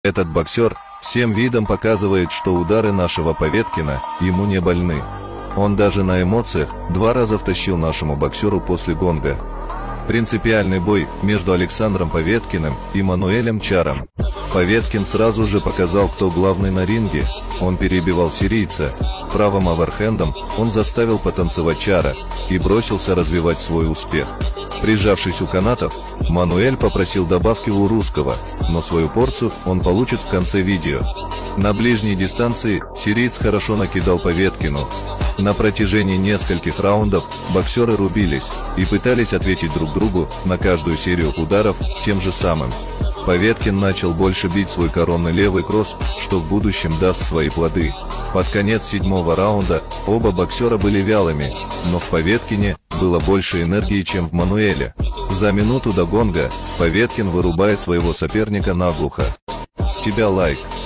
Этот боксер всем видом показывает, что удары нашего Поветкина ему не больны. Он даже на эмоциях 2 раза втащил нашему боксеру после гонга. Принципиальный бой между Александром Поветкиным и Мануэлем Чаром. Поветкин сразу же показал, кто главный на ринге. Он перебивал сирийца. Правым оверхендом он заставил потанцевать Чара и бросился развивать свой успех. Прижавшись у канатов, Мануэль попросил добавки у русского, но свою порцию он получит в конце видео. На ближней дистанции сириец хорошо накидал Поветкину. На протяжении нескольких раундов боксеры рубились и пытались ответить друг другу на каждую серию ударов тем же самым. Поветкин начал больше бить свой коронный левый кросс, что в будущем даст свои плоды. Под конец 7-го раунда оба боксера были вялыми, но в Поветкине было больше энергии, чем в Мануэле. За минуту до гонга Поветкин вырубает своего соперника наглухо. С тебя лайк.